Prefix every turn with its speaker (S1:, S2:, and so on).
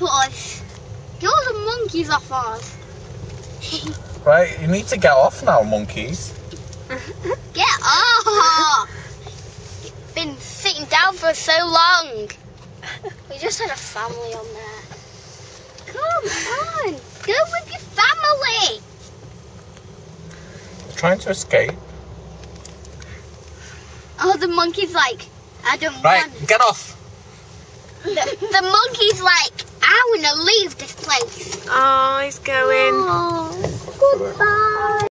S1: us. Get all the monkeys off us.
S2: Right, you need to get off now, monkeys.
S1: Get off! Been sitting down for so long. We just had a family on there. Come on, go with your family.
S2: Trying to escape.
S1: Oh, the monkey's like, I don't
S2: Right,
S1: want.
S2: get off.
S1: The monkey's like, I want to leave this place.
S3: Oh, he's going.
S1: Oh, goodbye.